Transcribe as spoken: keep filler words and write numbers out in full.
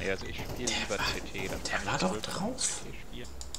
Nee, also ich spiele lieber C T. Dann Der war doch drauf. C T spielen.